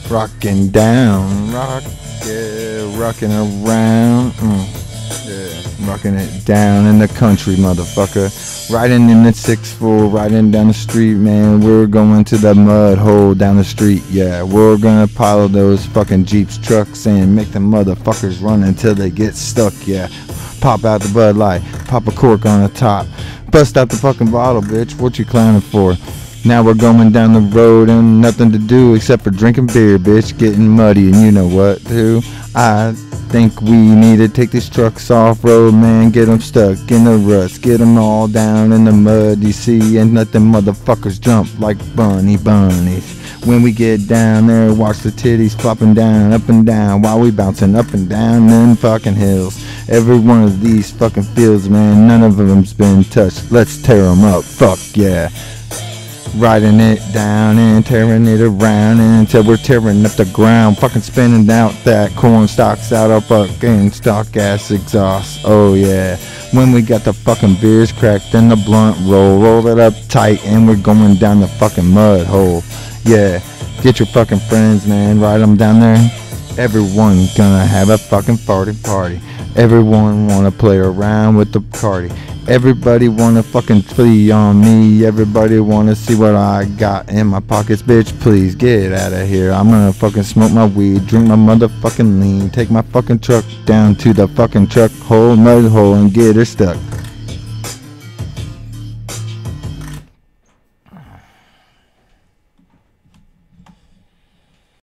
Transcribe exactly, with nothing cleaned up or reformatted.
Rocking down, rock, yeah, rocking around, mm, yeah, rocking it down in the country, motherfucker. Riding in the six four, riding down the street, man. We're going to the mud hole down the street, yeah. We're gonna pile those fucking Jeeps, trucks, and make them motherfuckers run until they get stuck, yeah. Pop out the Bud Light, pop a cork on the top, bust out the fucking bottle, bitch. What you clowning for? Now we're going down the road and nothing to do except for drinking beer, bitch, getting muddy, and you know what, too? I think we need to take these trucks off-road, man, get them stuck in the ruts, get them all down in the mud, you see, and let them motherfuckers jump like bunny bunnies. When we get down there, watch the titties flopping down, up and down, while we bouncing up and down them fucking hills. Every one of these fucking fields, man, none of them's been touched. Let's tear them up, fuck yeah. Riding it down and tearing it around until we're tearing up the ground. Fucking spinning out that corn stalks out our fucking stock ass exhaust. Oh yeah. When we got the fucking beers cracked and the blunt roll, roll it up tight and we're going down the fucking mud hole. Yeah. Get your fucking friends, man. Ride them down there. Everyone gonna have a fucking party party. Everyone wanna play around with the party. Everybody wanna fucking flee on me. Everybody wanna see what I got in my pockets, bitch. Please get out of here. I'm gonna fucking smoke my weed, drink my motherfucking lean, take my fucking truck down to the fucking truck hole, mud hole, and get her stuck.